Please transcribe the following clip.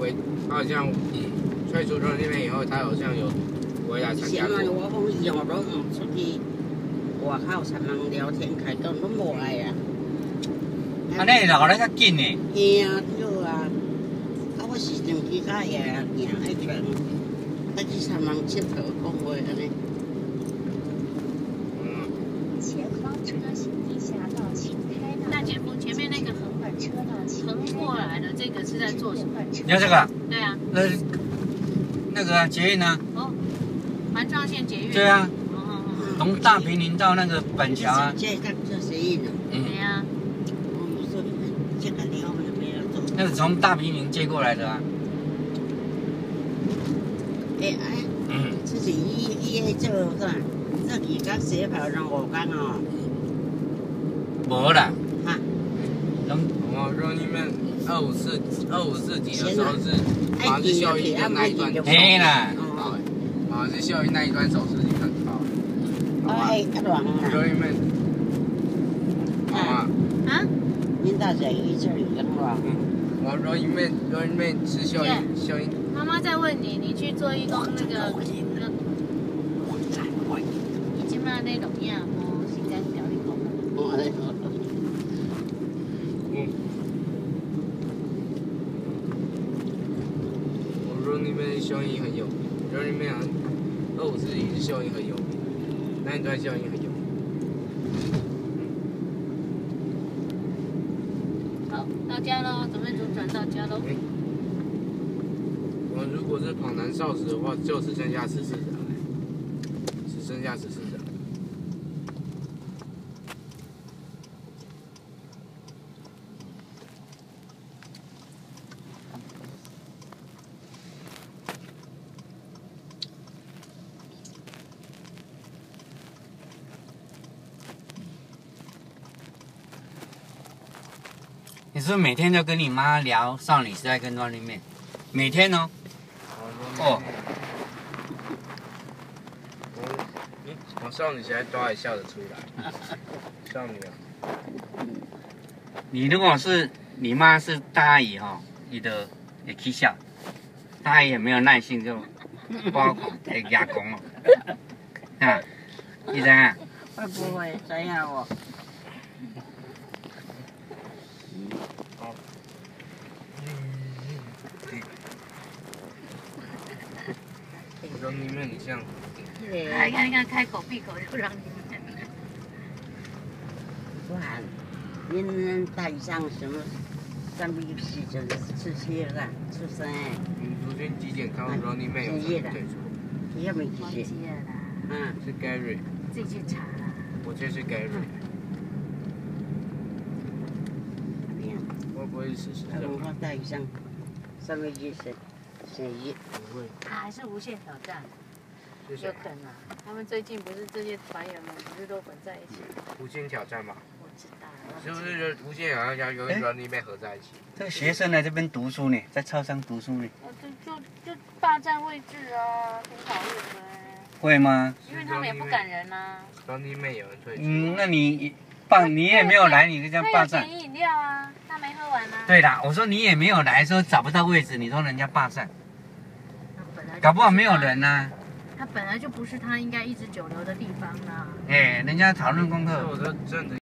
他好像退出那边以后，他好像有回来参加过。 我讲以后都唔出去外口参人聊天开讲，拢无爱啊。 安尼老咧较紧呢。 嘿啊，对啊。啊，我时常去甲爷行爱去，爱去参人佚佗讲话安尼。 前方车行地下道，请开大。 那姐夫前面那个横过来的这个是在做什么？ 要这个？ 对啊。 那个捷运呢？ 哦，环状线捷运。 对啊。从大坪林到那个板桥啊。 这捷运啊。 对啊。 我说这个了没有走。 那是从大坪林接过来的啊。 这是伊做啥？这几天洗头让5天哦。 无啦。 哈。 我说你们254级的时候是马日效应的那一段。 嘿啦。 马日效应那一段手势你很好。 哎，阿乱啊。 说你们。 啊？ 恁大姐伊这里跟我。 我说你们吃效应。 妈妈在问你，你去做义工那个。已经嘛那种样哦，时间表你讲。 我说你们效应很有名，说你们254级是效应很有名，那一段效应很有名。 好，到家喽，准备左转到家喽。 我如果是跑南少时的话，就只剩下14人，只剩下14人。 你是不是每天都跟你妈聊少女时代跟 Running Man？ 每天哦。哦。 我少女时代都还笑得出来。少女啊。 你如果是你妈是大阿姨哈，你的也可以笑。大阿姨也没有耐心就包狂在牙弓了。啊，医生啊。 会不会这样哦？ 我说你们很像。 看，开口闭口就让你们。 不然，恁带上什么时阵出去啦？出生诶。 昨天体检看到说你们有退出。 你要没去？ 忘记了啦。 是 Gary。 自己去查啦。 我这是 Gary。会不会是事实？ 我带上上面去谁？ 不会。 他还是无限挑战。有可能啊，他们最近不是这些团员们不是都混在一起？ 无限挑战嘛。 我知道。 是不是无限挑战跟 Running Man 合在一起？ 这个学生来这边读书呢，在超商读书呢。 就霸占位置啊，挺讨厌的。 会吗？ 因为他们也不赶人啊。 Running Man 有人退出。 那你也没有来，你这样霸占。 他有点饮料啊，他没喝完啊。 对啦，我说你也没有来，说找不到位置，你说人家霸占。搞不好没有人呢。 他本来就不是他应该一直久留的地方啦。 人家讨论功课。 我说真的。